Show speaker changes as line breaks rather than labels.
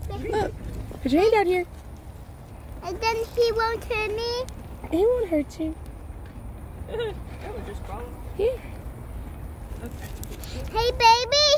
Look, put your hand out here.
And then he won't hurt me?
He won't hurt you.
That was just crawling.
Yeah.
Okay.
Hey, baby!